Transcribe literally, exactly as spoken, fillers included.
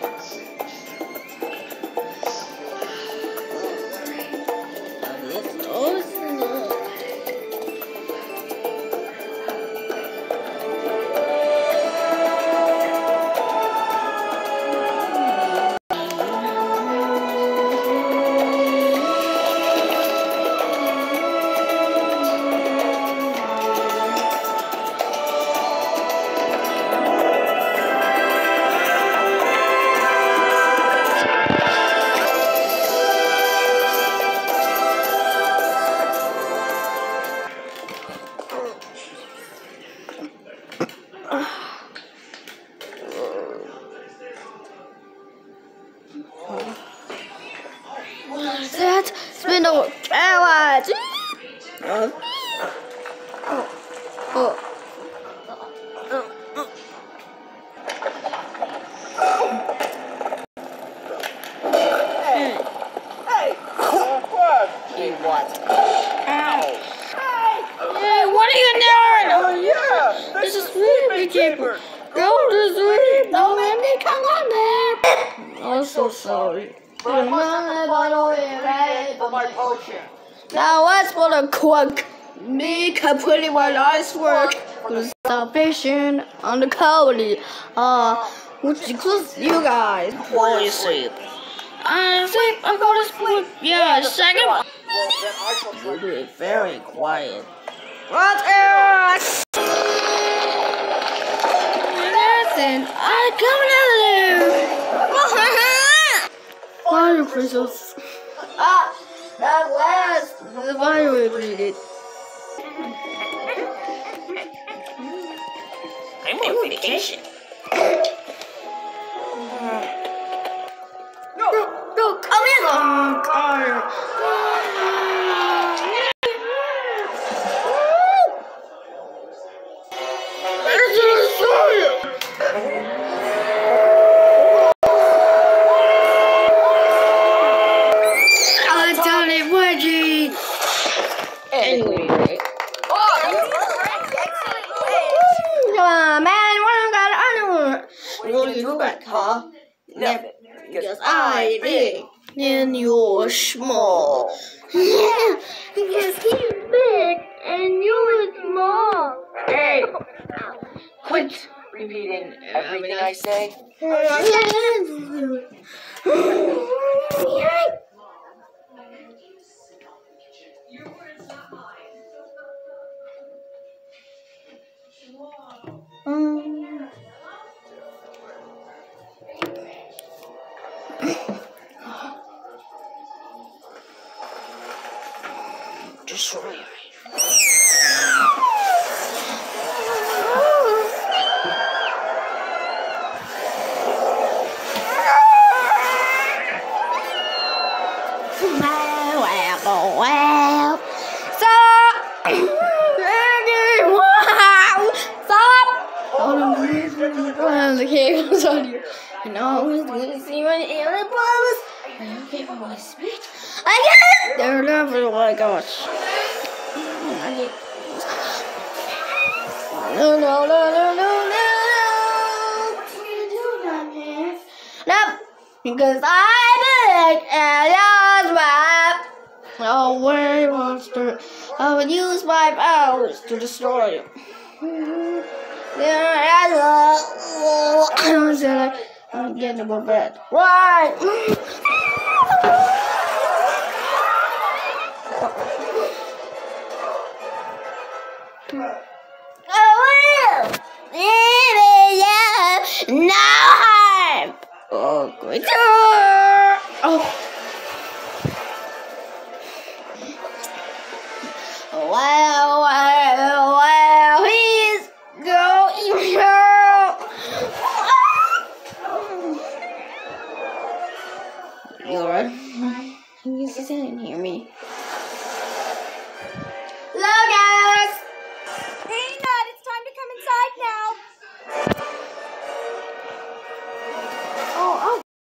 That spindle challenge. Oh, oh. Hey, hey, what? Hey, what? Ow! Hey! Hey, what are you doing? Oh yeah, This is sleeping keeper. Go to sleep. Don't let me come on back. I'm so sorry. But I must have to find a way for my potion. Now let's for the quick. Me completing my life's work for the salvation on the quality. Uh, which includes you guys. While you sleep. I sleep. I go to sleep. Yeah, second one. Well, then I shall try. You're doing very quiet. What else? Listen, I come to you. Fire crystals. Ah, that last. The fire we created. I'm on vacation. No, no, come in. Oh, God. I done it, Wedgie. Anyway. Come on, man. What am I gonna do? What do you do back, huh? Never. Because I big and you're small. Yeah, because he's big and you're small. Hey! Quit repeating everything I say. Um, Destroy me. Wow, wow. Stop! Wow! Stop! Oh, the cables on you. And always going to see my alien promise. Are you okay for my speech? I get it! They're never, oh my gosh. I need. No, no, no, no, no, no. Can't do nothing. No, because I'm big and you're small. Oh, where monster. I would use my powers to destroy you. I was like, I'm getting to go bed. Right. Oh, yeah. No harm. Oh, good. Oh. Wow, wow, wow, he's going home. You alright? You didn't hear me. Look out!